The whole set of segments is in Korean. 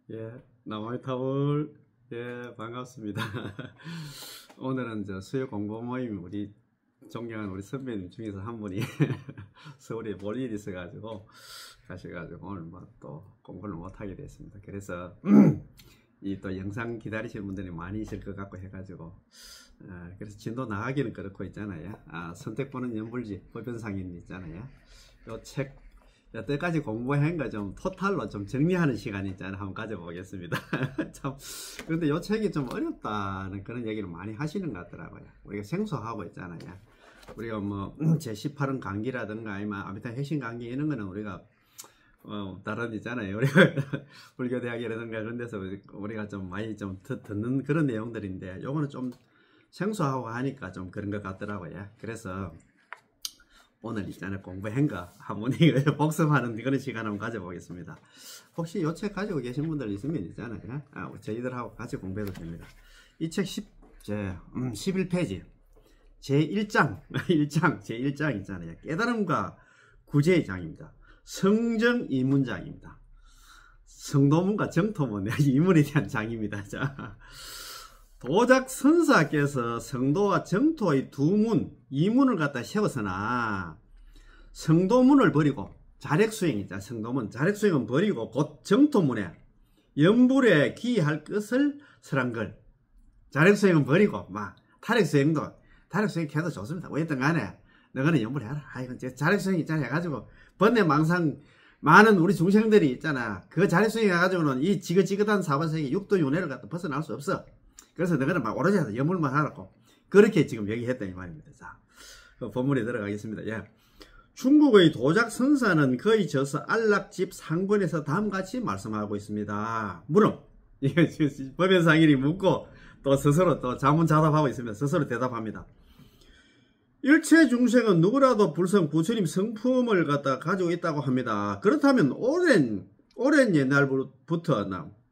예, 나무위타올. 예, 반갑습니다. 오늘은 수요 공부 모임 우리 존경하는 우리 선배님 중에서 한 분이 서울에 볼 일이 있어가지고 가셔가지고 오늘 뭐 또 공부를 못하게 됐습니다. 그래서 이 또 영상 기다리시는 분들이 많이 있을 것 같고 해가지고 그래서 진도 나가기는 그렇고 있잖아요. 선택보는 연불지 법연상인 있잖아요. 요 책 여태까지 공부한 거 좀 토탈로 좀 정리하는 시간 있잖아요. 한번 가져보겠습니다. 참 그런데 요 책이 좀 어렵다는 그런 얘기를 많이 하시는 것 같더라고요. 우리가 생소하고 있잖아요. 우리가 뭐 제18은 강기라든가 아니면 아비타 핵심 강기 이런 거는 우리가 다른 있잖아요. 우리가 불교대학이라든가 그런 데서 우리가 좀 많이 좀 듣는 그런 내용들인데 요거는 좀 생소하고 하니까 좀 그런 것 같더라고요. 그래서 오늘 있잖아요. 공부한 거 한번 복습하는 그런 시간 한번 가져보겠습니다. 혹시 이 책 가지고 계신 분들 있으면 있잖아요. 저희들하고 같이 공부해도 됩니다. 이 책 11페이지 제1장 제1장 있잖아요. 깨달음과 구제의 장입니다. 성정 이문장입니다. 성도문과 정토문 이문에 대한 장입니다. 자, 도작 선사께서 성도와 정토의 두 문, 이문을 갖다 세웠으나 성도문을 버리고 자력수행이자 성도문, 자력수행은 버리고 곧 정토문에 연불에 기할 것을 설한걸. 자력수행은 버리고 막 타력수행도 타력수행 해도 좋습니다. 어쨌든 간에 너는 연불해라. 이건 자력수행 있잖아 해가지고 번뇌망상 많은 우리 중생들이 있잖아. 그 자력수행 해가지고는 이 지긋지긋한 사바세계 육도윤회를 갖다 벗어날 수 없어. 그래서 너희는 막 오로지 연물만 하라고 그렇게 지금 얘기했다 이 말입니다. 자, 그 본문에 들어가겠습니다. 예. 중국의 도작 선사는 거의 저서 안락집 상권에서 다음같이 말씀하고 있습니다. 물음 이게 법연상인이 묻고 또 스스로 또 자문자답하고 있으면 스스로 대답합니다. 일체 중생은 누구라도 불성 부처님 성품을 갖다 가지고 있다고 합니다. 그렇다면 오랜 옛날부터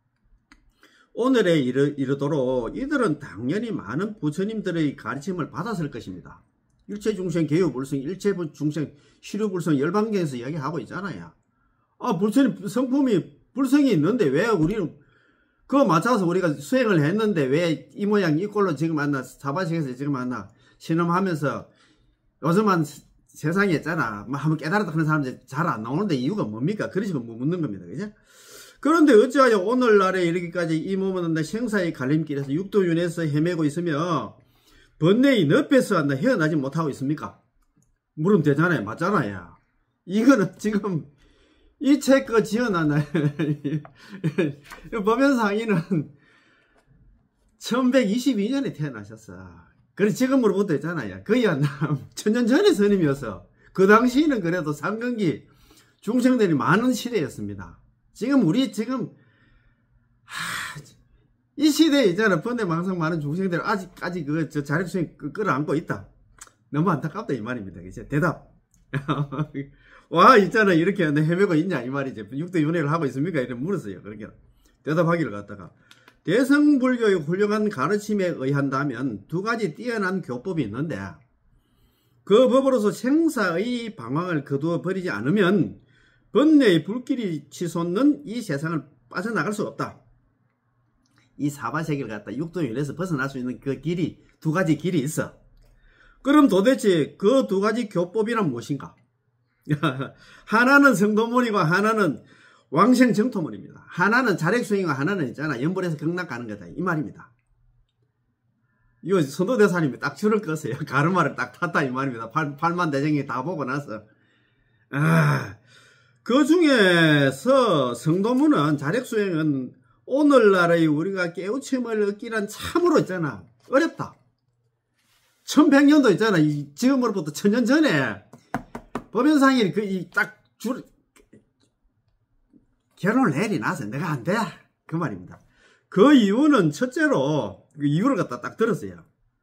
오늘에 이르도록 이들은 당연히 많은 부처님들의 가르침을 받았을 것입니다. 일체중생 개요불성, 일체중생 시류불성 열반경에서 이야기하고 있잖아요. 부처님 성품이 불성이 있는데 왜 우리는 그거 맞춰서 우리가 수행을 했는데 왜 이 모양 이 꼴로 지금 만나 사바식에서 지금 만나 신음하면서 요즘은 세상에 있잖아. 한번 깨달았다 하는 사람들이 잘 안 나오는데 이유가 뭡니까? 그러시고 묻는 겁니다. 그죠? 그런데 어찌하여 오늘날에 이르기까지 이 몸은 생사의 갈림길에서 육도윤에서 헤매고 있으며 번뇌의 늪에서 헤어나지 못하고 있습니까? 물으면 되잖아요. 맞잖아요. 이거는 지금 이 책 거 지어놨나요? 법연상인은 1122년에 태어나셨어. 그래서 지금으로부터 있잖아요. 거의 한 천년 전에 스님이어서 그 당시에는 그래도 상근기 중생들이 많은 시대였습니다. 이 시대에 있잖아. 번뇌망상 많은 중생들 아직까지 저 자력수행 끌어안고 있다. 너무 안타깝다 이 말입니다. 그치? 대답. 와 있잖아 이렇게 헤매고 있냐 이 말이지. 육도윤회를 하고 있습니까? 이렇게 물었어요. 그렇게 대답하기를 갖다가 대성불교의 훌륭한 가르침에 의한다면 두 가지 뛰어난 교법이 있는데 그 법으로서 생사의 방황을 거두어 버리지 않으면 번뇌의 불길이 치솟는 이 세상을 빠져나갈 수 없다. 이 사바세계를 갖다 육도윤회에서 벗어날 수 있는 그 길이 두 가지 길이 있어. 그럼 도대체 그 두 가지 교법이란 무엇인가? 하나는 성도문이고 하나는 왕생정토문입니다. 하나는 자력수행이고 하나는 있잖아 연불에서 극락 가는 거다 이 말입니다. 이거 선도대사님이 딱 줄을 껐어요. 가르마를 딱 탔다 이 말입니다. 팔만 대장이 다 보고 나서 그 중에서 성도문은 자력수행은 오늘날의 우리가 깨우침을 얻기란 참으로 있잖아 어렵다. 1100년도 있잖아 지금으로부터 천년 전에 법연상이 딱 결론을 내리나서 내가 안 돼 그 말입니다. 그 이유는 첫째로 그 이유를 갖다 딱 들었어요.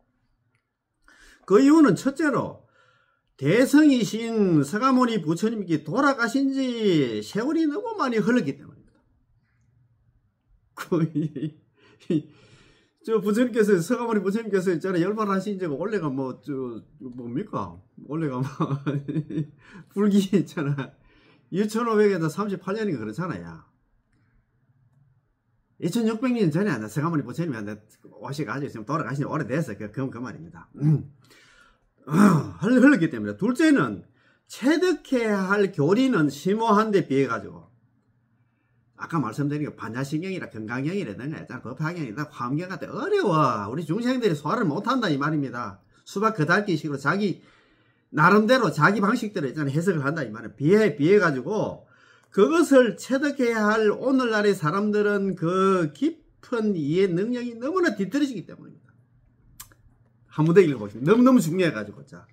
그 이유는 첫째로 대성이신 서가모니 부처님께 돌아가신 지 세월이 너무 많이 흘렀기 때문입니다. 부처님께서, 서가모니 부처님께서 있잖아요. 열반하신 지가 원래가 뭡니까? 원래가 불기 있잖아. 2538년인가 그렇잖아요. 2600년 전에 서가모니 부처님이 오셔가지고 지금 돌아가신 지 오래돼서 그 말입니다. 흘렀기 때문에. 둘째는 체득해야 할 교리는 심오한 데 비해 가지고 아까 말씀드린 게 반야신경이라 건강경이라든가 법화경이나 화엄경 같은 어려워. 우리 중생들이 소화를 못한다 이 말입니다. 수박 그달기식으로 자기 나름대로 자기 방식대로 있잖아요. 해석을 한다 이 말은 비해 가지고 그것을 체득해야 할 오늘날의 사람들은 그 깊은 이해 능력이 너무나 뒤떨어지기 때문입니다. 한 번 더 읽어보시면 너무너무 중요해가지고. 자.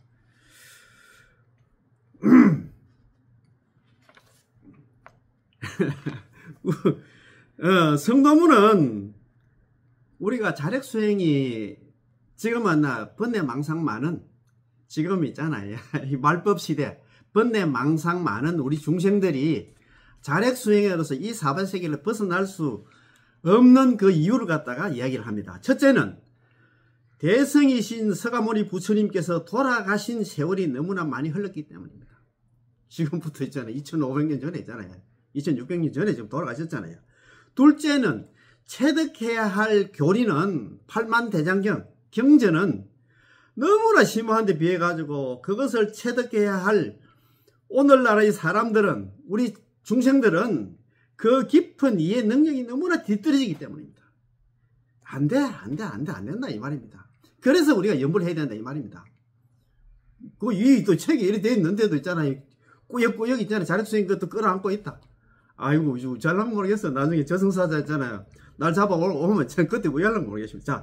성도문은 우리가 자력수행이 지금은 번뇌망상 많은 지금 있잖아요. 말법시대 번뇌망상 많은 우리 중생들이 자력수행으로서 이 사반세계를 벗어날 수 없는 그 이유를 갖다가 이야기를 합니다. 첫째는 대성이신 서가모니 부처님께서 돌아가신 세월이 너무나 많이 흘렀기 때문입니다. 지금부터 있잖아요. 2500년 전에 있잖아요. 2600년 전에 지금 돌아가셨잖아요. 둘째는 체득해야 할 교리는 팔만대장경, 경전은 너무나 심오한데 비해 가지고 그것을 체득해야 할 오늘날의 사람들은 우리 중생들은 그 깊은 이해 능력이 너무나 뒤떨어지기 때문입니다. 안 된다 이 말입니다. 그래서 우리가 연구를 해야 된다 이 말입니다. 이 또 책이 이렇게 되어 있는데도 있잖아요. 꾸역꾸역 있잖아요. 자력수행 것도 끌어안고 있다. 아이고 잘난 모르겠어. 나중에 저승사자 있잖아요. 날 잡아오면 전 그때 왜 할랑 모르겠습니다. 자,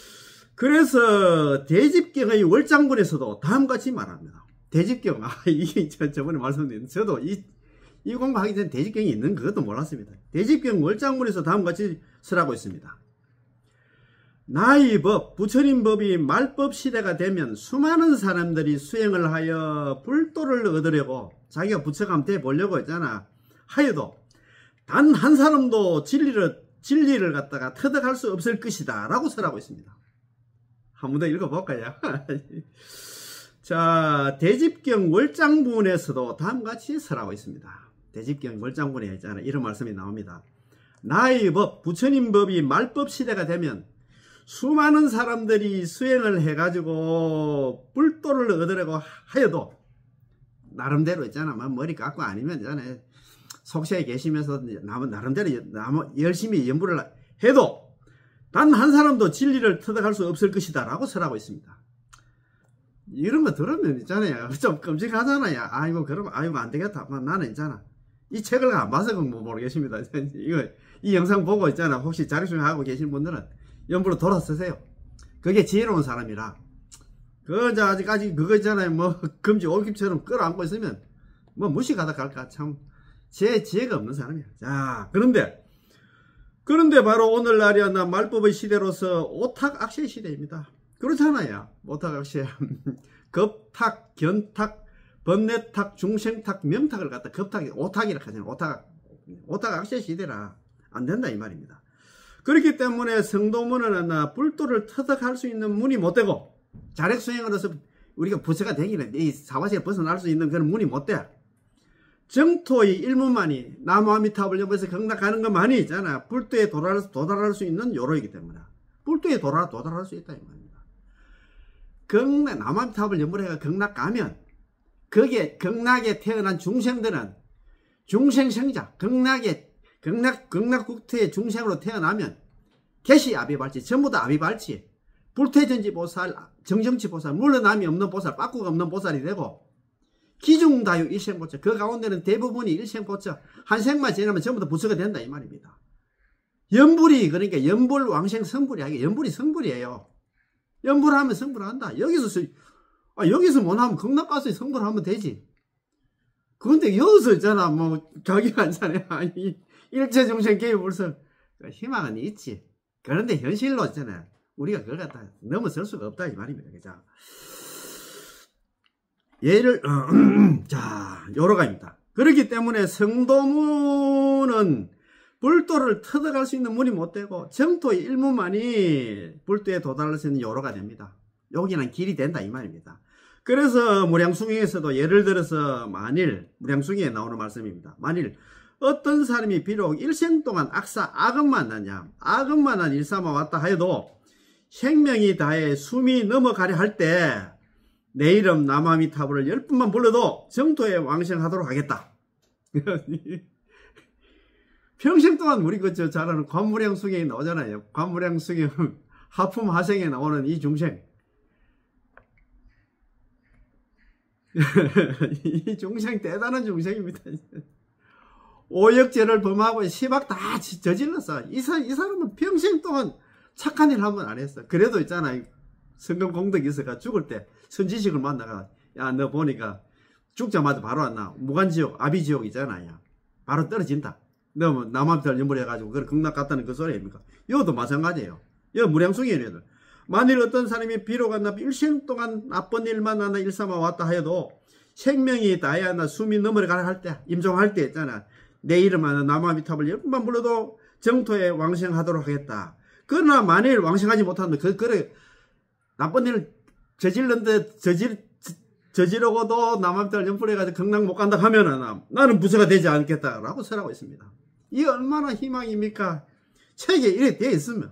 그래서 대집경의 월장본에서도 다음같이 말합니다. 대집경, 이게 저번에 말씀드린 저도 이 공부하기 전에 대집경이 있는 그것도 몰랐습니다. 대집경 월장본에서 다음같이 설하고 있습니다. 나의 법, 부처님 법이 말법 시대가 되면 수많은 사람들이 수행을 하여 불도를 얻으려고 자기가 부처감 돼 보려고 했잖아. 하여도 단 한 사람도 진리를 갖다가 터득할 수 없을 것이다 라고 설하고 있습니다. 한 번 더 읽어볼까요? 자, 대집경 월장본에서도 다음같이 설하고 있습니다. 대집경 월장본에 있잖아요. 이런 말씀이 나옵니다. 나의 법, 부처님 법이 말법 시대가 되면 수많은 사람들이 수행을 해가지고 불도를 얻으려고 하여도 나름대로 있잖아. 머리 깎고 아니면 있잖아요. 속세에 계시면서 나름대로 열심히 연구를 해도 단 한 사람도 진리를 터득할 수 없을 것이다 라고 설하고 있습니다. 이런 거 들으면 있잖아요. 좀 끔찍하잖아요. 아이고 안 되겠다. 나는 있잖아. 이 책을 안 봐서 모르겠습니다. 이 영상 보고 있잖아. 혹시 자력수행 하고 계신 분들은 연부로 돌아서세요. 그게 지혜로운 사람이라. 아직까지 그거 있잖아요. 금지 올깁처럼 끌어안고 있으면 무식하다 갈까. 참 지혜가 없는 사람이야. 자, 그런데 바로 오늘날이야 말법의 시대로서 오탁악세 시대입니다. 그렇잖아요. 오탁악세. 겁탁, 견탁, 번뇌탁, 중생탁, 명탁을 갖다 오탁이라 하잖아요. 오탁악세 시대라 안 된다 이 말입니다. 그렇기 때문에 성도문은 불도를 터득할 수 있는 문이 못 되고 자력수행으로서 우리가 부처가 되기는 이 사바세에 벗어날 수 있는 그런 문이 못 돼. 정토의 일문만이 나무아미타불 연구에서 경락하는 것만이 있잖아. 불도에 도달할 수 있는 요로이기 때문에 불도에 도달할 수 있다 이 말입니다. 나무아미타불 연구를 경락 가면 거기에 경락에 태어난 중생들은 중생생자 경락국토의 중생으로 태어나면 개시아비발치 전부 다 아비발치 불퇴전지보살 정정치보살 물러남이 없는 보살 빠꾸가 없는 보살이 되고 기중다유 일생보처 그 가운데는 대부분이 일생보처 한 생만 지나면 전부 다 부처가 된다 이 말입니다. 연불이 그러니까 연불왕생 성불이 아니고 연불이 성불이에요. 연불하면 성불한다. 여기서 못하면 극락 가서 성불하면 되지. 그런데 여기서 있잖아 자기가 있잖아요. 일체중생 개유불설 희망은 있지. 그런데 현실로 있잖아요. 우리가 그걸 갖다 넘어설 수가 없다 이 말입니다. 그죠? 예를 자 요로가입니다. 그렇기 때문에 성도문은 불도를 터득할 수 있는 문이 못 되고 정토의 일문만이 불도에 도달할 수 있는 요로가 됩니다. 여기는 길이 된다 이 말입니다. 그래서 무량숭에서도 예를 들어서 만일 무량숭에 나오는 말씀입니다. 만일 어떤 사람이 비록 일생 동안 악업만 하냐, 악업만 한 일삼아 왔다 하여도 생명이 다해 숨이 넘어가려 할 때 내 이름 나마미타불을 10분만 불러도 정토에 왕생하도록 하겠다. 평생 동안 우리 잘 아는 관무량수경에 나오잖아요. 관무량수경 하품하생에 나오는 이 중생. 이 중생 대단한 중생입니다. 오역죄를 범하고 시박 다 저질렀어. 이 사람은 평생 동안 착한 일 한 번 안 했어. 그래도 있잖아요. 성금 공덕이 있어가 죽을 때 선지식을 만나가, 야, 너 보니까 죽자마자 바로 안 나. 무간지옥, 아비지옥 있잖아요. 바로 떨어진다. 너 뭐 남한별 연불해가지고 그걸 극락 갔다는 그 소리 아닙니까? 이것도 마찬가지예요. 이거 무량수경이래요. 만일 어떤 사람이 비록 한 일생 동안 나쁜 일만 하나 일삼아 왔다 하여도 생명이 다해야 나 숨이 넘어가려 할 때, 임종할 때 있잖아. 내 이름 하나 나마미탑을 10분만 불러도 정토에 왕생하도록 하겠다. 그러나 만일 왕생하지 못한다. 그래 나쁜 일을 저지르고도 남한테 연불해가지고 극락 못 간다 하면은 나는 부처가 되지 않겠다라고 설하고 있습니다. 이게 얼마나 희망입니까? 책에 이렇게 되어 있으면.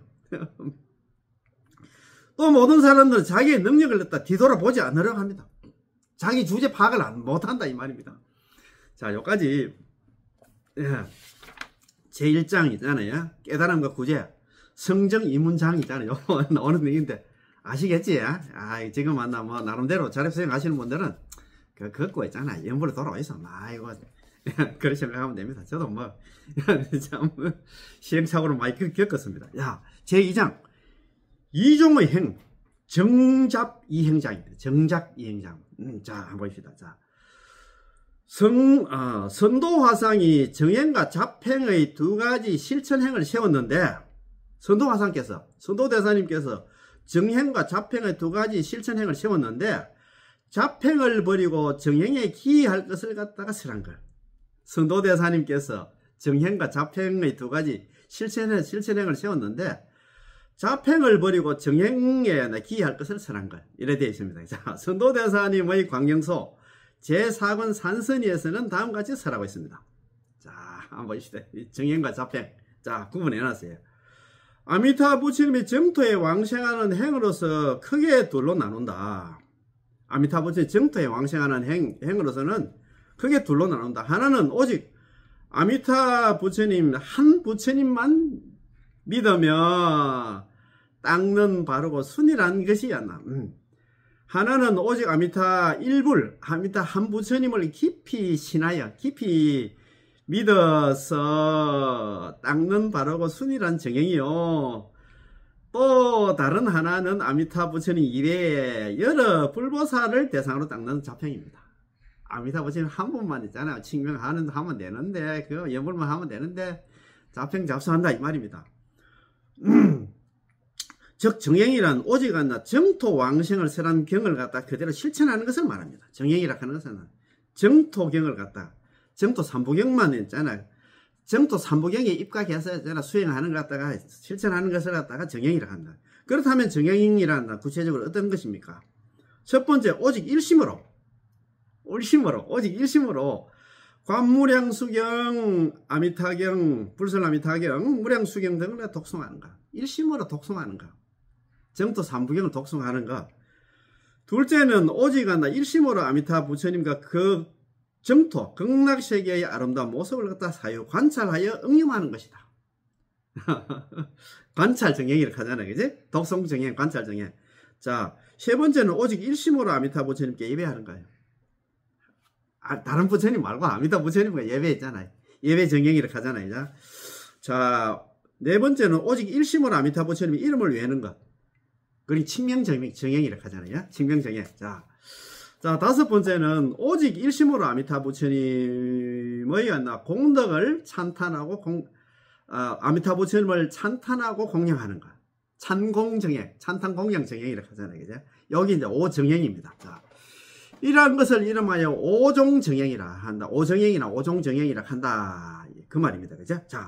또 모든 사람들은 자기의 능력을 갖다 뒤돌아보지 않으려고 합니다. 자기 주제 파악을 못한다 이 말입니다. 자, 여기까지 제1장 있잖아요. 깨달음과 구제, 성정 이문장 있잖아요. 나오는 얘기인데 아시겠지? 지금 만나 뭐 나름대로 자립수행 하시는 분들은 그 걷고 있잖아. 연불에 돌아와 있어. 아이고 그렇게 생각하면 됩니다. 저도 뭐 참 시행착오를 많이 겪었습니다. 야, 제2장 이종의 행, 정잡 이행장입니다. 정잡 이행장. 자, 한번 봅시다. 자, 선도화상이 정행과 잡행의 두 가지 실천행을 세웠는데, 선도대사님께서 정행과 잡행의 두 가지 실천행을 세웠는데, 잡행을 버리고 정행에 기이할 것을 갖다가 설한 걸. 선도대사님께서 정행과 잡행의 두 가지 실천행을 세웠는데, 잡행을 버리고 정행에 기이할 것을 설한 걸. 이래 되어 있습니다. 자, 선도대사님의 광경소 제4권 산선위에서는 다음과 같이 설하고 있습니다. 자, 한번 보시다. 정행과 잡행. 자, 구분해 놨어요. 아미타 부처님이 정토에 왕생하는 행으로서 크게 둘로 나눈다. 아미타 부처님 정토에 왕생하는 행으로서는 크게 둘로 나눈다. 하나는 오직 아미타 부처님 한 부처님만 믿으며 닦는 바르고 순이란 것이었나. 하나는 오직 아미타 일불, 아미타 한 부처님을 깊이 신하여 깊이 믿어서 닦는 바르고 순이란 정행이요. 또 다른 하나는 아미타 부처님 이외에 여러 불보살을 대상으로 닦는 잡행입니다. 아미타 부처님 한 분만 있잖아요. 칭명하면 되는데, 그 연불만 하면 되는데, 잡행 잡수한다 이 말입니다. 즉 정행이란 오직 한나 정토 왕생을 설한 경을 갖다 그대로 실천하는 것을 말합니다. 정행이라 하는 것은 정토경을 갖다 정토 삼부경만 있잖아요. 정토 삼부경에 입각해서 수행하는 것 갖다가 실천하는 것을 갖다가 정행이라 한다. 그렇다면 정행이란 구체적으로 어떤 것입니까? 첫 번째, 오직 일심으로 관무량수경, 아미타경, 불설아미타경, 무량수경 등을 독송하는 것. 일심으로 독송하는 것. 정토 삼부경을 독송하는 것. 둘째는 오직 하나 일심으로 아미타 부처님과 그 정토, 극락세계의 아름다운 모습을 갖다 사유, 관찰하여 응용하는 것이다. 관찰정행이라고 하잖아요. 그지? 독송정행, 관찰정행. 자, 세 번째는 오직 일심으로 아미타 부처님께 예배하는 거예요. 다른 부처님 말고 아미타 부처님과 예배했잖아요. 예배 정행이라고 하잖아요. 자, 네 번째는 오직 일심으로 아미타 부처님의 이름을 외우는 것. 그리고 칭명정행이라고 하잖아요. 칭명정행. 자, 다섯 번째는 오직 일심으로 아미타 부처님의 공덕을 찬탄하고 아미타 부처님을 찬탄하고 공양하는 것. 찬공정행, 찬탄공양정행이라고 하잖아요. 그죠? 여기 이제 오정행입니다. 자, 이러한 것을 이름하여 오종정행이라 한다. 오정행이나 오종정행이라 한다. 그 말입니다. 그죠? 자,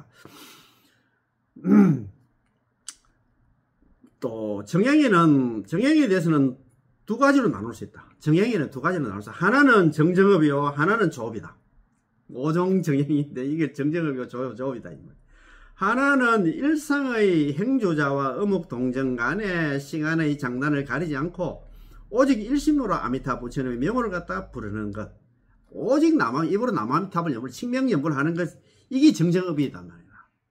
또 정행에 대해서는 두 가지로 나눌 수 있다. 정행에는 두 가지로 나눌 수 있다. 하나는 정정업이요, 하나는 조업이다. 오종 정행인데 이게 정정업이고 조업이다. 하나는 일상의 행주자와 어묵동정 간의 시간의 장단을 가리지 않고 오직 일심으로 아미타 부처님의 명호를 갖다 부르는 것. 오직 입으로 남아미타불 연불, 칭명연불 하는 것. 이게 정정업이다 말이야.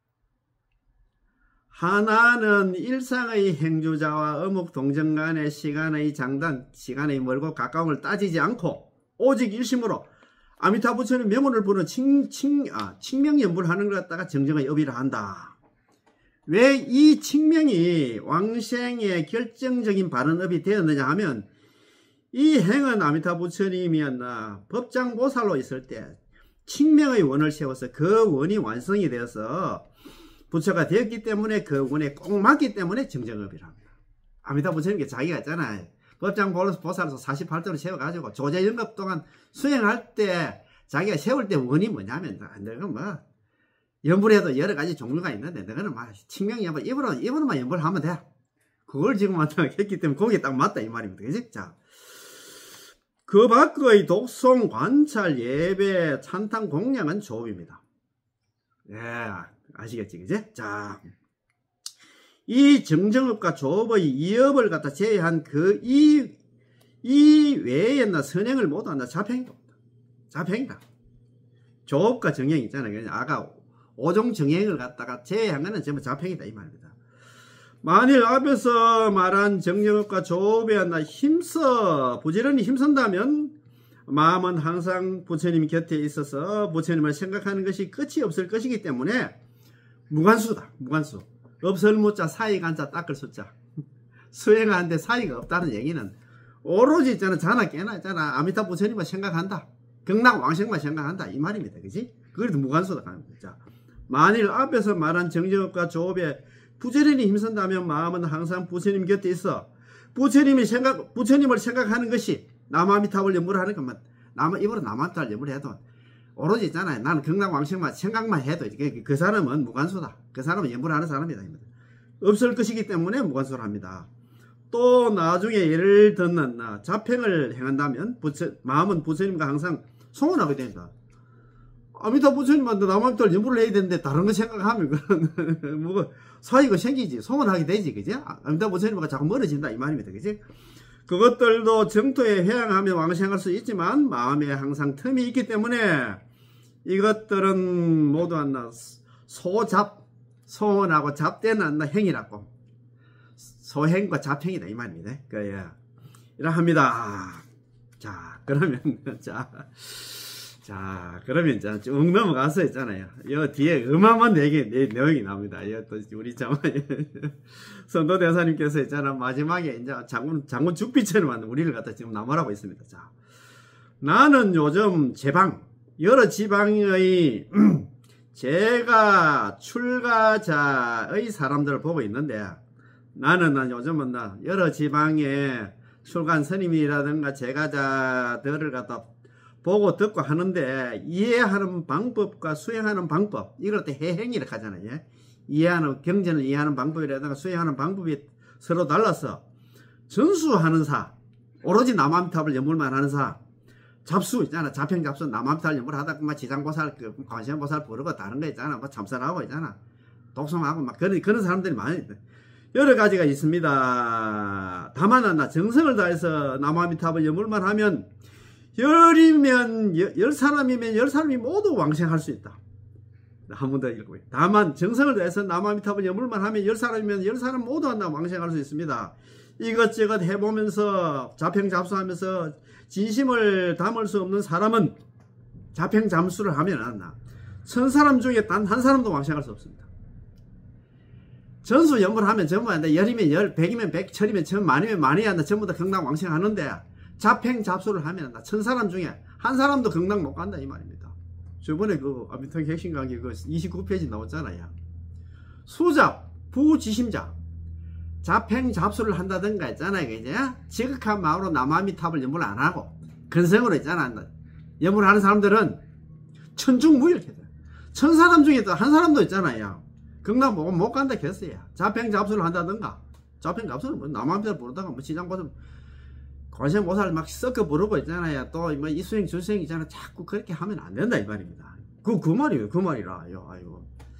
하나는 일상의 행주자와 어묵동정 간의 시간의 장단, 시간의 멀고 가까움을 따지지 않고 오직 일심으로 아미타 부처님 명호를 부르는 칭명연불 하는 것 갖다가 정정의 업이라 한다. 왜 이 칭명이 왕생의 결정적인 바른업이 되었느냐 하면 이 행은 아미타 부처님이었나 법장보살로 있을 때 칭명의 원을 세워서 그 원이 완성이 되어서 부처가 되었기 때문에 그 원에 꼭 맞기 때문에 정정업이라 합니다. 아미타 부처님께 자기가 있잖아요. 법장보살로서 48도를 세워가지고 조제연급 동안 수행할 때 자기가 세울 때 원이 뭐냐면 내가 뭐 연불에도 여러 가지 종류가 있는데 너는 막 칭명연불 입으로만 연불하면 돼. 그걸 지금 했기 때문에 거기에 딱 맞다 이 말입니다. 그치? 자, 그 밖의 독송, 관찰, 예배, 찬탄, 공양은 조업입니다. 예, 아시겠지, 그지? 자, 이 정정업과 조업의 이업을 갖다 제외한 이 외에나 선행을 모두 한다. 자평이다. 자평이다. 조업과 정행 있잖아요. 아까 오종 정행을 갖다가 제외한 거는 전부 자평이다 이 말입니다. 만일 앞에서 말한 정정업과 조업에 한다 힘써 부지런히 힘쓴다면 마음은 항상 부처님 곁에 있어서 부처님을 생각하는 것이 끝이 없을 것이기 때문에 무관수다. 무관수. 없을 무자 사이간자 닦을 수자. 수행하는데 사이가 없다는 얘기는 오로지 있잖아 자나 깨나 있잖아 아미타 부처님만 생각한다. 경락 왕생만 생각한다 이 말입니다. 그지? 그래도 무관수다. 자, 만일 앞에서 말한 정정업과 조업에 부처님이 힘쓴다면 마음은 항상 부처님 곁에 있어 부처님을 생각하는 것이 남아미타불 연불하는 것만 입으로 남아미타불 연불해도 오로지 있잖아요. 나는 경락왕생만 생각만 해도 그 사람은 무관수다. 그 사람은 연불하는 사람이다. 없을 것이기 때문에 무관수를 합니다. 또 나중에 예를 듣는 자평을 행한다면 마음은 부처님과 항상 송원하게 된다. 아미타 부처님한테 남아미타불 연불을 해야 되는데 다른 거 생각하면 그건 뭐 사이가 생기지. 송원하게 되지. 그지? 아미타 부처님과 자꾸 멀어진다 이 말입니다. 그지? 그것들도 정토에 회양하며 왕생할 수 있지만 마음에 항상 틈이 있기 때문에 이것들은 모두 한나 소원하고 잡대는 행이라고 소행과 잡행이다 이 말입니다. 그야 이러합니다. 자 그러면 그러면 쭉 넘어가서 있잖아요. 이 뒤에 어마어마한 내용이 나옵니다. 또 우리 선도 대사님께서 있잖아 마지막에 이제 장군 죽비처럼 우리를 갖다 지금 나무라고 있습니다. 자, 나는 요즘 여러 지방의 제가 출가자의 사람들을 보고 있는데 나는 요즘은 여러 지방의 출간 스님이라든가 제가자들을 갖다 보고 듣고 하는데 이해하는 방법과 수행하는 방법 이걸 또 해행이라고 하잖아요. 경전을 이해하는 방법이라든가 수행하는 방법이 서로 달라서 전수하는 사 오로지 남아미타불 연불만 하는 사 잡수 있잖아. 자평잡수 남아미타불 연불 하다 막 지장보살 관세음보살 부르고 다른 거 있잖아. 뭐 참선하고 있잖아. 독송하고 막 그런 사람들이 많이 있다. 여러 가지가 있습니다. 다만 정성을 다해서 남아미타불 연불만 하면 열 사람이 모두 왕생할 수 있다. 한 번 더 읽고. 다만 정성을 다해서 남아미타불 연불만 하면 10사람이면 10사람 모두 한다 왕생할 수 있습니다. 이것저것 해보면서 자평잡수하면서 진심을 담을 수 없는 사람은 자평잡수를 하면 안 한다. 1000사람 중에 단 한 사람도 왕생할 수 없습니다. 전수 연불하면 전부 한다. 10이면 10, 100이면 100, 1000이면 1000, 만이면 만이 한다. 전부 다 경락 왕생하는데 자평잡수를 하면 한다. 1000사람 중에 한 사람도 경락 못 간다 이 말입니다. 저번에 그 아미탕 핵심 강의 그 29페이지 나왔잖아요. 수잡, 부지심자, 자평잡수를 한다든가 있잖아요. 이제 지극한 마음으로 남아미타불 연불 안 하고 근성으로 있잖아. 연불하는 사람들은 천중무일해. 1000사람 중에 또 한 사람도 있잖아요. 경락 못 간다 했어요. 자평잡수를 한다든가 자평잡수는 뭐 남아미타불 부르다가 뭐 지장보다 고생모사를 막 섞어 부르고 있잖아요. 또 뭐 이수행 주수행 있잖아. 자꾸 그렇게 하면 안 된다 이 말입니다. 그 말이에요. 그 말이라요. 아이고.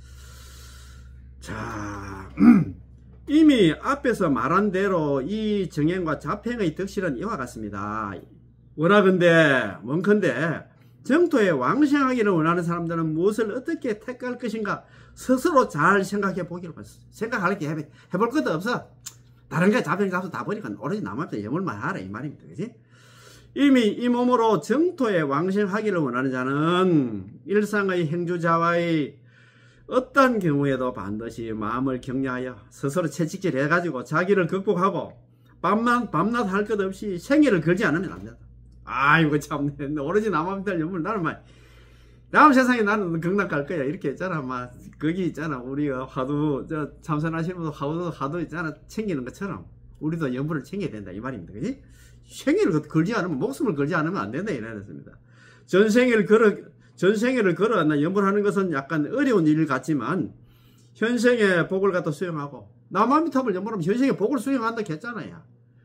자, 이미 앞에서 말한 대로 이 정행과 자팽의 덕실은 이와 같습니다. 원하건대 뭔컨대 정토에 왕생하기를 원하는 사람들은 무엇을 어떻게 택할 것인가 스스로 잘 생각해 보기를 바랍니다. 생각할 게 해볼 것도 없어. 다른 게 자평 잡수 다 보니까 오로지 남한테 염을만 하라 이 말입니다. 그지? 이미 이 몸으로 정토에 왕생하기를 원하는 자는 일상의 행주자와의 어떤 경우에도 반드시 마음을 격려하여 스스로 채찍질 해가지고 자기를 극복하고 밤낮 할 것 없이 생애를 걸지 않으면 안 된다. 아이고 참 오로지 남한테 염을 나는 말 다음 세상에 나는 극락 갈 거야 이렇게 했잖아. 막 거기 있잖아 우리가 하도 저 참선하시는 분도 하도 있잖아 챙기는 것처럼 우리도 염불을 챙겨야 된다 이 말입니다. 그지? 생애를 걸지 않으면 목숨을 걸지 않으면 안 된다 이랬습니다. 전생애를 걸어 염불하는 것은 약간 어려운 일 같지만 현생의 복을 갖다 수용하고 남아미탑을 염불하면 현생의 복을 수용한다 했잖아요.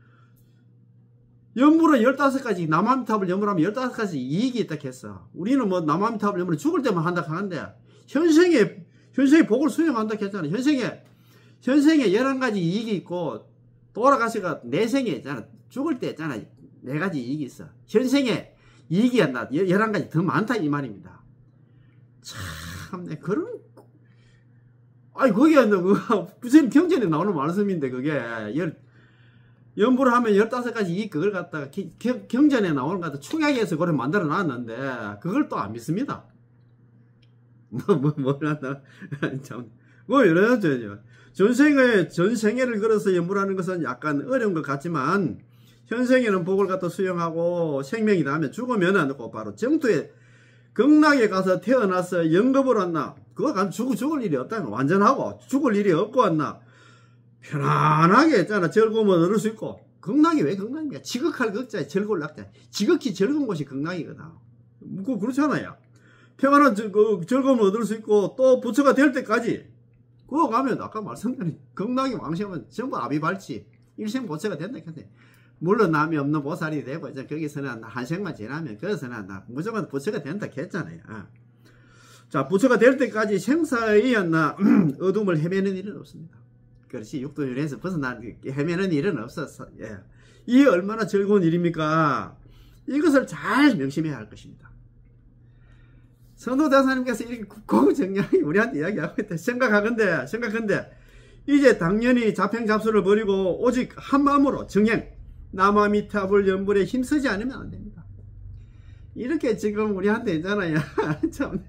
염불은 15가지, 남아미탑을 염불하면 15가지 이익이 있다 했어. 우리는 뭐 남아미탑을 염불을 죽을 때만 한다 하는데 현생의 복을 수용한다 했잖아. 현생에 11가지 이익이 있고 돌아가시가 내생에 있잖아. 죽을 때 있잖아. 4가지 이익이 있어. 현생에 이익이 11가지 더 많다 이 말입니다. 참, 그런 그게 부처님 경전에 나오는 말씀인데 그게 염불을 하면 15가지 이익 그걸 갖다가 경전에 나오는 것 같아 축약해서 그걸 만들어 놨는데 그걸 또 안 믿습니다. 뭐란다 참 이래야죠. 전생애를 걸어서 염불하는 것은 약간 어려운 것 같지만 현생에는 복을 갖다 수용하고 생명이 나면 죽으면은 곧바로 정토에 극락에 가서 태어나서 영겁을 왔나 그거 가면 죽을 일이 없다는 거 완전하고 죽을 일이 없고 왔나 편안하게 했잖아. 즐거움을 얻을 수 있고 극락이 왜 극락입니까? 지극할 극자에 즐거울 낙자 지극히 즐거운 곳이 극락이거든. 그렇잖아요. 평안한 즐거움을 얻을 수 있고 또 부처가 될 때까지 그거 가면 아까 말씀드린 극락이 왕생하면 전부 아비발치 일생 부처가 된다 했는데 물론 남이 없는 보살이 되고 이제 거기서는 한생만 지나면 거기서는 무조건 부처가 된다 했잖아요. 자, 부처가 될 때까지 생사의 어둠을 헤매는 일은 없습니다. 그렇지 육도윤회에서 헤매는 일은 없었어. 예. 이게 얼마나 즐거운 일입니까? 이것을 잘 명심해야 할 것입니다. 선도대사님께서 이렇게 고정량히 우리한테 이야기하고 있다. 생각하건대 이제 당연히 자평잡수를 버리고 오직 한마음으로 정행 남아미탑을 염불에 힘쓰지 않으면 안 됩니다. 이렇게 지금 우리한테 있잖아요. 참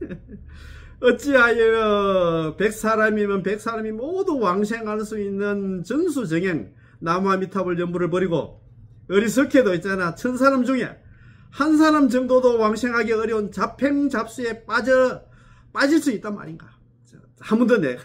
어찌하여 100사람이면 100사람이 모두 왕생할 수 있는 전수정행 남아미탑을 염불을 버리고 어리석게도 있잖아 1000사람 중에 한 사람 정도도 왕생하기 어려운 자평잡수에 빠질 수 있단 말인가. 한 번 더 내가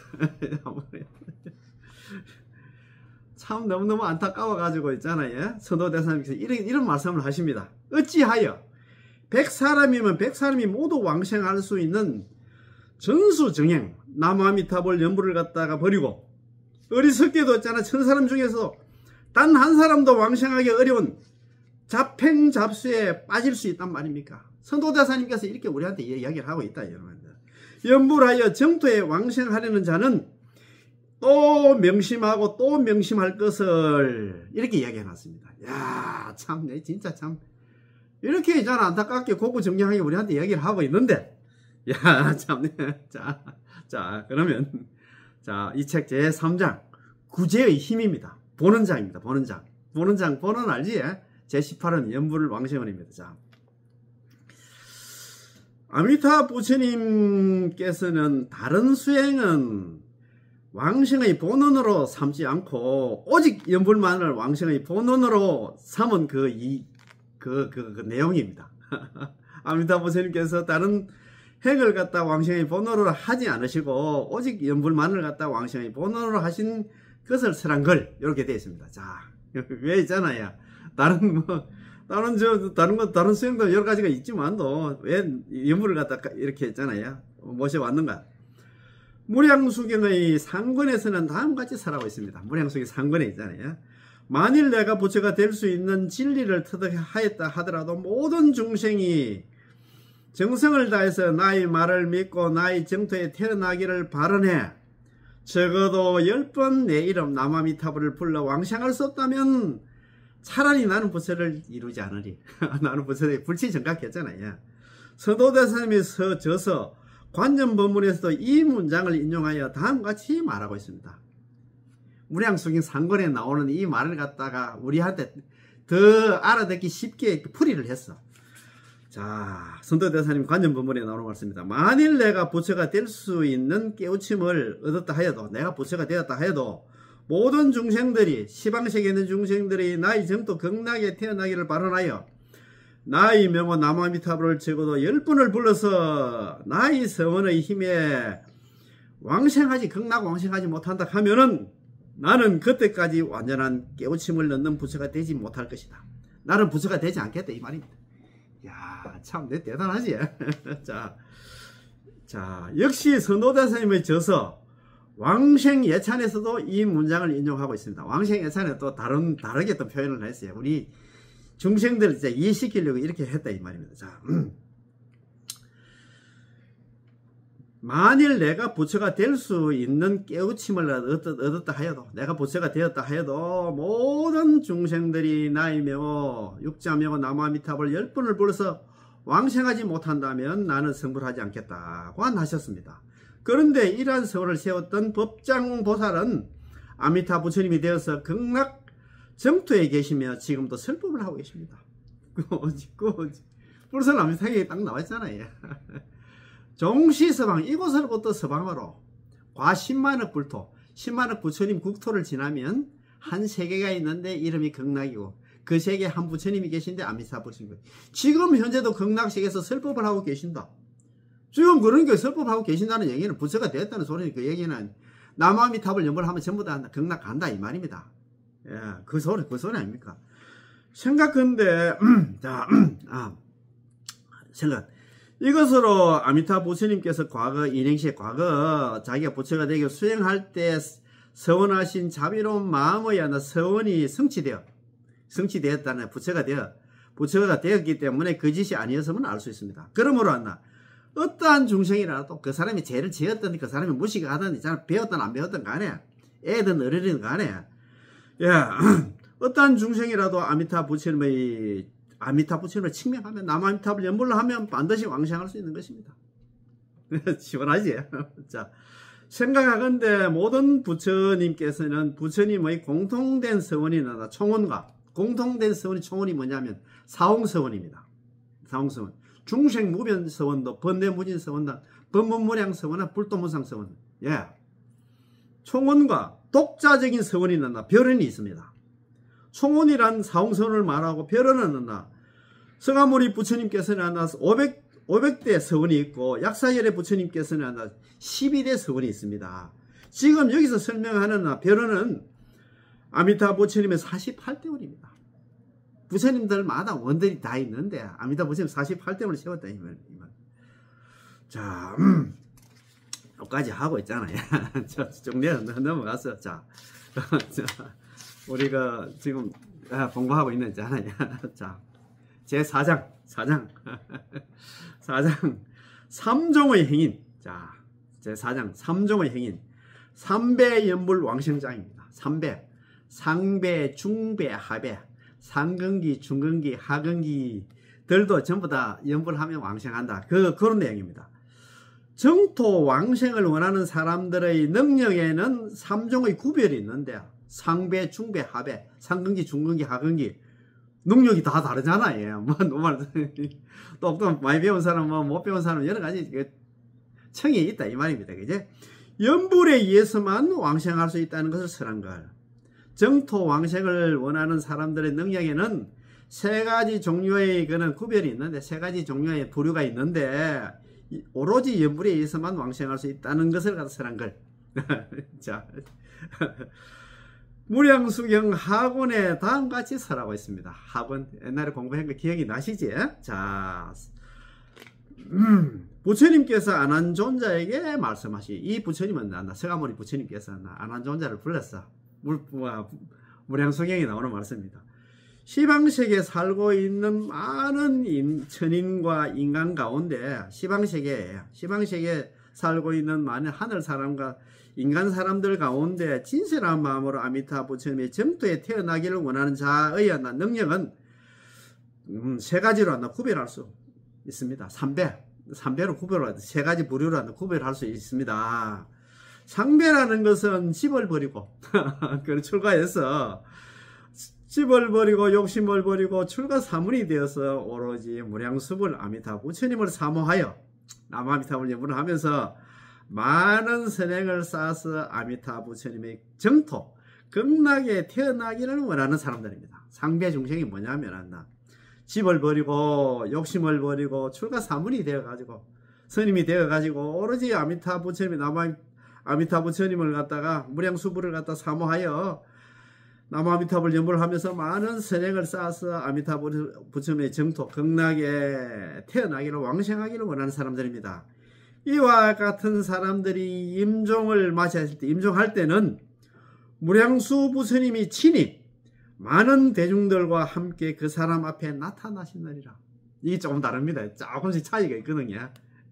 참 너무너무 안타까워가지고 있잖아요. 선도대사님께서 이런 말씀을 하십니다. 어찌하여 100사람이면 100사람이 모두 왕생할 수 있는 전수정행 남아미탑을 염불을 갖다가 버리고 어리석게도 있잖아 1000사람 중에서 단 한 사람도 왕생하기 어려운 자평잡수에 빠질 수 있단 말입니까? 선도대사님께서 이렇게 우리한테 이야기를 하고 있다 여러분들. 염불하여 정토에 왕생하려는 자는 또 명심하고 또 명심할 것을 이렇게 이야기해 놨습니다. 야, 참, 진짜 참 이렇게 있잖아 안타깝게 고구정령하게 우리한테 이야기를 하고 있는데 야, 참, 자, 그러면 자, 이 책 제3장 구제의 힘입니다. 보는 장입니다. 보는 장 보는 알지? 제18은 염불 왕생원입니다. 자, 아미타 부처님께서는 다른 수행은 왕생의 본원으로 삼지 않고 오직 염불만을 왕생의 본원으로 삼은 그 내용입니다. 아미타 부처님께서 다른 행을 갖다 왕생의 본원으로 하지 않으시고 오직 염불만을 갖다 왕생의 본원으로 하신 것을 설한 걸 이렇게 되어 있습니다. 자, 왜 있잖아요. 다른 수행도 여러 가지가 있지만도 왜 염불을 갖다 이렇게 했잖아요. 모셔왔는가. 무량수경의 상권에서는 다음같이 설하고 있습니다. 무량수경 상권에 있잖아요. 만일 내가 부처가 될 수 있는 진리를 터득하였다 하더라도 모든 중생이 정성을 다해서 나의 말을 믿고 나의 정토에 태어나기를 바라네. 적어도 10번 내 이름 나마미타불을 불러 왕생할 수 없다면 차라리 나는 부처를 이루지 않으리. 나는 부처에 불치정각했잖아요. 서도대사님이 저서 관전법문에서도 이 문장을 인용하여 다음같이 말하고 있습니다. 무량수경 상권에 나오는 이 말을 갖다가 우리한테 더 알아듣기 쉽게 풀이를 했어. 자, 선도대사님 관전법문에 나오는 말씀입니다. 만일 내가 부처가 될 수 있는 깨우침을 얻었다 하여도, 내가 부처가 되었다 하여도 모든 중생들이, 시방세계에 있는 중생들이 나의 정토 극락에 태어나기를 바라나여 나의 명호 나마미타불을 적어도 10번을 불러서 나의 성원의 힘에 왕생하지, 극락 왕생하지 못한다 하면은 나는 그때까지 완전한 깨우침을 얻는 부처가 되지 못할 것이다. 나는 부처가 되지 않겠다 이 말입니다. 야, 참 대단하지. 자, 역시 선도대사님의 저서 왕생 예찬에서도 이 문장을 인용하고 있습니다. 왕생 예찬에 또 다르게 또 표현을 했어요. 우리 중생들 이제 이해시키려고 이렇게 했다 이 말입니다. 자, 만일 내가 부처가 될 수 있는 깨우침을 얻었다 하여도, 내가 부처가 되었다 하여도 모든 중생들이 나의 명호 육자명호 나마미타불 10번을 불러서 왕생하지 못한다면 나는 성불하지 않겠다고 하셨습니다. 그런데 이러한 서원을 세웠던 법장보살은 아미타 부처님이 되어서 극락 정토에 계시며 지금도 설법을 하고 계십니다. 불설 아미타에 딱 나와 있잖아요. 종시서방, 이곳으로부터 서방으로 과 10만억 불토, 10만억 부처님 국토를 지나면 한 세계가 있는데 이름이 극락이고 그 세계에 한 부처님이 계신데 아미타 부처님. 지금 현재도 극락세계에서 설법을 하고 계신다. 지금 그런 게 설법하고 계신다는 얘기는 부처가 되었다는 소리니 그 얘기는 나마미탑을 연불하면 전부 다 극락 간다 이 말입니다. 예, 그 소리 아닙니까? 생각한데 생각. 이것으로 아미타 부처님께서 과거 인행시에 과거 자기가 부처가 되기 수행할 때 서원하신 자비로운 마음에 의한 서원이 성취되었다는 부처가 되었기 때문에 그 짓이 아니었음을 알 수 있습니다. 그러므로 어떠한 중생이라도 그 사람이 죄를 지었든 그 사람이 무식을 하든 배웠든 안 배웠든 간에 애든 어른이든 간에 어떠한 중생이라도 아미타 부처님을 칭명하면 나마미탑을 연불로 하면 반드시 왕생할 수 있는 것입니다. 시원하지? 자, 생각하건대 모든 부처님께서는 부처님의 공통된 서원이 나다. 총원과 공통된 서원이 총원이 뭐냐면 사홍서원입니다. 사홍서원. 중생무변서원도 번뇌무진서원도 법문무량서원은 불도무상서원. 예. 총원과 독자적인 서원이 난다. 별언이 있습니다. 총원이란 사홍서원을 말하고 별언은 서가모니 부처님께서는 500대 서원이 있고 약사열의 부처님께서는 12대 서원이 있습니다. 지금 여기서 설명하는 별언은 아미타 부처님의 48대원입니다. 부처님들마다 원들이 다 있는데 아미타 부처님 48대원을 세웠다 이 말. 자, 여기까지 하고 있잖아요. 정리해 넘어갔어. 자, 우리가 지금 공부하고 있는 있잖아요. 자, 제 4장 3종의 행인. 자, 제 4장 3종의 행인. 3배 연불 왕생장입니다. 3배. 상배, 중배, 하배. 상근기, 중근기, 하근기들도 전부 다 연불하면 왕생한다. 그런 내용입니다. 정토 왕생을 원하는 사람들의 능력에는 3종의 구별이 있는데 상배, 중배, 하배, 상근기, 중근기, 하근기 능력이 다 다르잖아요. 또 많이 배운 사람, 못 배운 사람 여러 가지 청이 있다 이 말입니다. 그제? 연불에 의해서만 왕생할 수 있다는 것을 설한 걸. 정토 왕생을 원하는 사람들의 능력에는 세 가지 종류의 그런 구별이 있는데, 세 가지 종류의 부류가 있는데, 오로지 연불에 의해서만 왕생할 수 있다는 것을 갖다 설한 걸. 자, 무량수경 학원에 다음같이 설하고 있습니다. 학원, 옛날에 공부한 거 기억이 나시지? 자, 부처님께서 아난존자에게 이 부처님은 서가모니 부처님께서 아난존자를 불렀어. 무량수경에 나오는 말씀입니다. 시방세계에 살고 있는 많은 천인과 인간 가운데 시방세계에 살고 있는 많은 하늘 사람과 인간 사람들 가운데 진실한 마음으로 아미타 부처님의 정토에 태어나기를 원하는 자의 능력은 세 가지로 구별할 수 있습니다. 3배로 구별할 세 가지 부류로 구별할 수 있습니다. 상배라는 것은 집을 버리고 출가해서 집을 버리고 욕심을 버리고 출가 사문이 되어서 오로지 무량수불 아미타 부처님을 사모하여 남아미타불 예문을 하면서 많은 선행을 쌓아서 아미타 부처님의 정토 극락에 태어나기를 원하는 사람들입니다. 상배 중생이 뭐냐면 집을 버리고 욕심을 버리고 출가 사문이 되어가지고 스님이 되어가지고 오로지 아미타 부처님이 아미타 부처님을 갖다가 무량수불을 갖다 사모하여 남아미타불 연불을 하면서 많은 선행을 쌓아서 아미타 부처님의 정토 극락에 태어나기를 왕생하기를 원하는 사람들입니다. 이와 같은 사람들이 임종을 맞이했을 때 임종할 때는 무량수 부처님이 친히 많은 대중들과 함께 그 사람 앞에 나타나시느니라. 이게 조금 다릅니다. 조금씩 차이가 있거든요.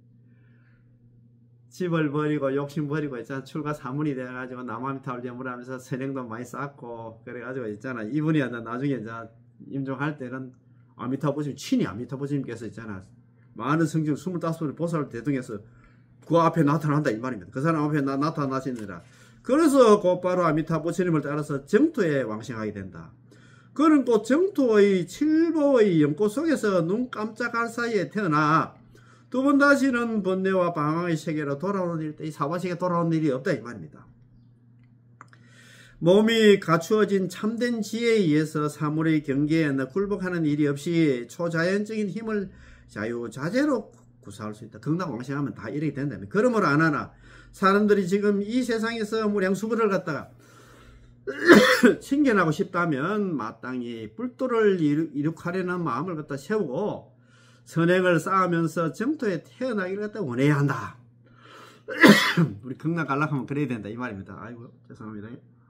집을 버리고 욕심 버리고 있잖아. 출가 사문이 돼가지고 남아미타불 연불을 하면서 선행도 많이 쌓고 그래가지고 있잖아. 이분이 나중에 이제 임종할 때는 아미타 부처님 친히 아미타 부처님께서 있잖아. 많은 성중 25번의 보살을 대등해서 그 앞에 나타난다 이 말입니다. 그 사람 앞에 나타나시느라. 그래서 곧바로 아미타 부처님을 따라서 정토에 왕생하게 된다. 그는 또 정토의 칠보의 연꽃 속에서 눈 깜짝할 사이에 태어나 두 번 다시는 번뇌와 방황의 세계로 돌아오는 일, 이 사바세계에 돌아오는 일이 없다 이 말입니다. 몸이 갖추어진 참된 지혜에 의해서 사물의 경계에 굴복하는 일이 없이 초자연적인 힘을 자유자재로 구사할 수 있다. 극락왕생하면 다 이렇게 된다면. 그러므로 안 하나 사람들이 지금 이 세상에서 무량수불을 갖다가 칭견하고 싶다면 마땅히 불도를 이룩하려는 마음을 갖다 세우고 선행을 쌓으면서 정토에 태어나기를 갖다 원해야 한다. 우리 극락 갈락하면 그래야 된다 이 말입니다. 아이고 죄송합니다.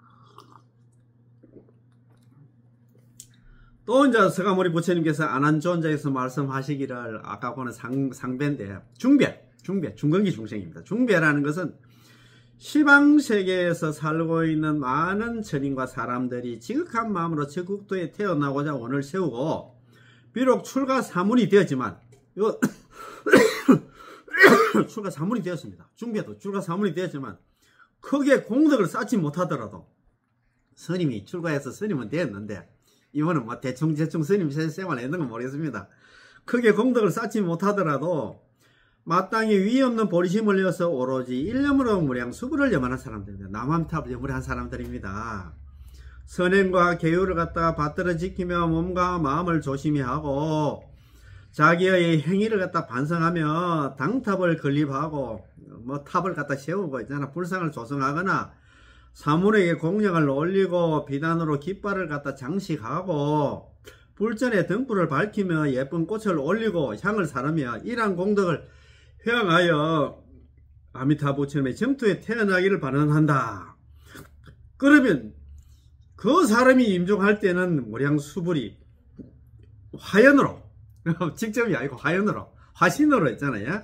또 이제 서가모니 부처님께서 안한존자에서 말씀하시기를 아까 보는 상배인데 중근기 중생입니다. 중배라는 것은 시방세계에서 살고 있는 많은 천인과 사람들이 지극한 마음으로 적국도에 태어나고자 원을 세우고 비록 출가 사문이 되었지만 출가 사문이 되었습니다. 중배도 출가 사문이 되었지만 크게 공덕을 쌓지 못하더라도 스님이 출가해서 스님은 되었는데 이거는 뭐 대충 스님 생활 했는 건 모르겠습니다. 크게 공덕을 쌓지 못하더라도 마땅히 위 없는 보리심을 내어서 오로지 일념으로 무량수불을 염하는 사람들입니다. 남아미타불 염불을 한 사람들입니다. 선행과 계율을 갖다가 받들어 지키며 몸과 마음을 조심히 하고 자기의 행위를 갖다 반성하며 당탑을 건립하고 뭐 탑을 갖다 세우고 있잖아. 불상을 조성하거나 사물에게 공양을 올리고 비단으로 깃발을 갖다 장식하고 불전에 등불을 밝히며 예쁜 꽃을 올리고 향을 사르며 이러한 공덕을 회항하여 아미타 부처님의 정토에 태어나기를 반원한다. 그러면 그 사람이 임종할 때는 무량수불이 화연으로 직접이 아니고 화연으로 화신으로 있잖아요.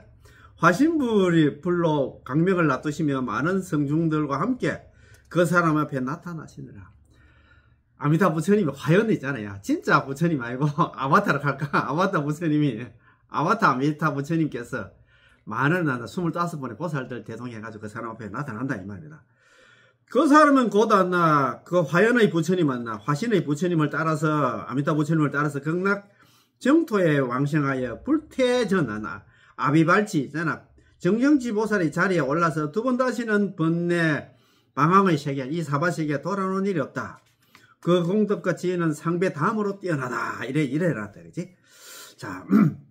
화신불로 강명을 놔두시며 많은 성중들과 함께 그 사람 앞에 나타나시느라. 아미타 부처님이 화연이잖아요. 진짜 부처님 아니고 아바타를 갈까? 아바타 부처님이 아바타 아미타 부처님께서 많은 25번의 보살들 대동해가지고 그 사람 앞에 나타난다 이 말입니다. 그 사람은 곧 그 화연의 부처님 화신의 부처님을 따라서 아미타 부처님을 따라서 극락 정토에 왕생하여 불태전 아비발치 있잖아. 정정지 보살의 자리에 올라서 두 번 다시는 번뇌 방황의 세계 이 사바세계에 돌아오는 일이 없다. 그 공덕과 지혜는 상배 다음으로 뛰어나다. 이래라 그지? 자,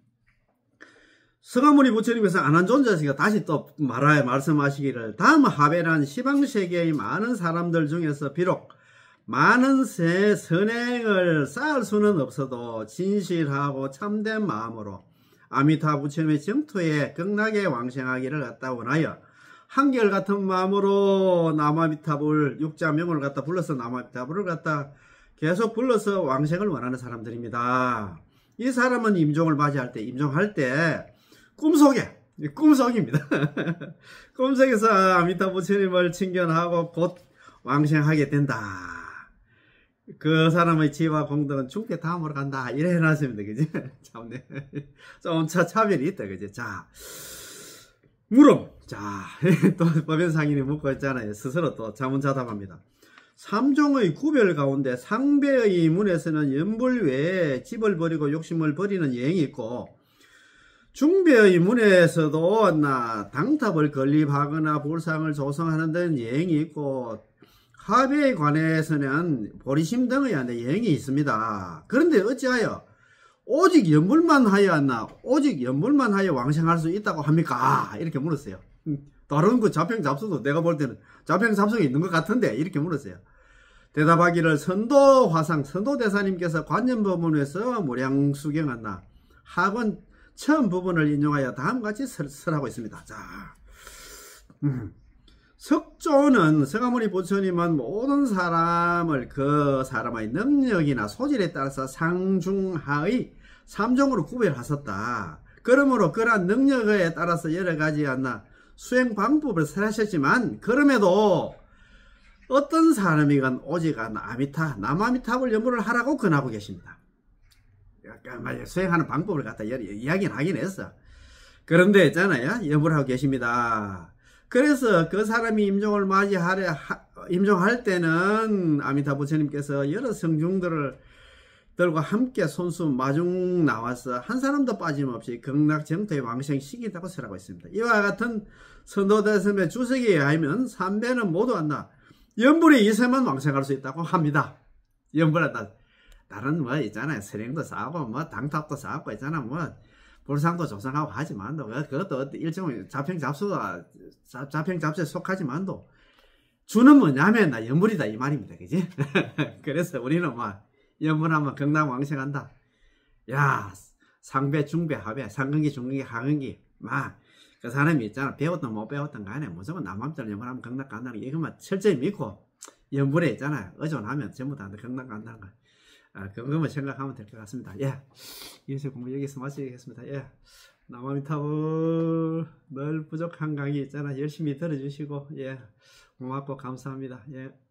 서가모니 부처님께서 안한존자씨가 다시 또 말씀하시기를 다음 하배란 시방세계의 많은 사람들 중에서 비록 많은 선행을 쌓을 수는 없어도 진실하고 참된 마음으로 아미타 부처님의 정토에 극락에 왕생하기를 갖다 원하여 한결같은 마음으로 남아미타불 육자명을 갖다 불러서 남아미타불을 갖다 계속 불러서 왕생을 원하는 사람들입니다. 이 사람은 임종할 때 꿈속입니다. 꿈속에서 아미타 부처님을 친견하고 곧 왕생하게 된다. 그 사람의 지혜와 공덕은 중대 다음으로 간다. 이래 해놨습니다. 그지? 참네. 좀 차별이 있다. 그지? 자, 물음. 자, 또 법연상인이 묻고 있잖아요. 스스로 또 자문자답합니다. 삼종의 구별 가운데 상배의 문에서는 연불 외에 집을 버리고 욕심을 버리는 예행이 있고, 중배의 문에서도 당탑을 건립하거나 볼상을 조성하는 데는 예행이 있고, 하배에 관해서는 보리심 등의 예행이 있습니다. 그런데 어찌하여 오직 연불만 하여 왕생할 수 있다고 합니까? 이렇게 물었어요. 다른 그 자평잡수도 내가 볼 때는 자평잡수가 있는 것 같은데 이렇게 물었어요. 대답하기를 선도대사님께서 관념법문에서 무량수경한나 학원 처음 부분을 인용하여 다음같이 설하고 있습니다. 자, 석조는 서가모니 부처님은 모든 사람을 그 사람의 능력이나 소질에 따라서 상중하의 삼종으로 구별하셨다. 그러므로 그러한 능력에 따라서 여러가지 수행 방법을 설하셨지만, 그럼에도 어떤 사람이건 오직 남아미탑을 연구를 하라고 권하고 계십니다. 약간 수행하는 방법을 갖다 이야기는 하긴 했어. 그런데 있잖아요, 연구를 하고 계십니다. 그래서 그 사람이 임종할 때는 아미타 부처님께서 여러 성중들과 함께 손수 마중 나와서 한 사람도 빠짐없이 극락정토의 왕생시키다고 설하고 있습니다. 이와 같은 선도대섬의 주석에 의하면 삼배는 모두 연불이 이세만 왕생할 수 있다고 합니다. 연불하다 다른 있잖아요, 선행도 쌓고 당탑도 쌓고 있잖아, 불상도 조성하고 하지만도 그것도 일종의 자평잡수에 속하지만도 주는 뭐냐면 연불이다 이 말입니다. 그지? 그래서 우리는 연불하면 극락왕생한다. 야, 상배, 중배, 하배, 상근기, 중근기, 하근기 그 사람이 있잖아, 배웠든 못 배웠든 간에 무조건 남맘대로 연불하면 극락 간다는 거 이것만 철저히 믿고 연불에 있잖아요, 의존하면 전부 다 극락 간다는 거, 그것만 생각하면 될 것 같습니다. 예, 이것의 공부 여기서 마치겠습니다. 예, 남아미타불 늘 부족한 강의 있잖아, 열심히 들어주시고 예, 고맙고 감사합니다. 예.